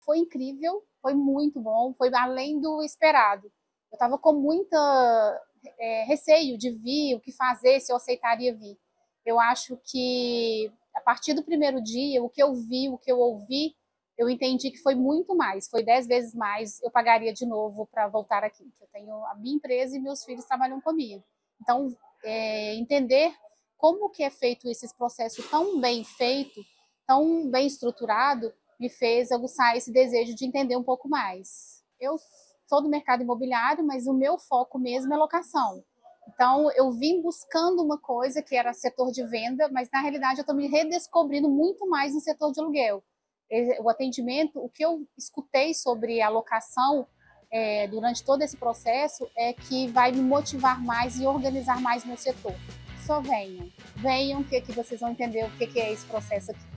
Foi incrível, foi muito bom, foi além do esperado. Eu estava com muita receio de vir, o que fazer, se eu aceitaria vir. Eu acho que a partir do primeiro dia, o que eu vi, o que eu ouvi, eu entendi que foi muito mais, foi 10 vezes mais, eu pagaria de novo para voltar aqui. Eu tenho a minha empresa e meus filhos trabalham comigo. Então, entender como que é feito esse processo tão bem feito, tão bem estruturado, me fez aguçar esse desejo de entender um pouco mais. Eu sou do mercado imobiliário, mas o meu foco mesmo é locação. Então, eu vim buscando uma coisa que era setor de venda, mas na realidade eu estou me redescobrindo muito mais no setor de aluguel. O atendimento, o que eu escutei sobre a locação durante todo esse processo é que vai me motivar mais e organizar mais meu setor. Só venham, que aqui vocês vão entender o que é esse processo aqui.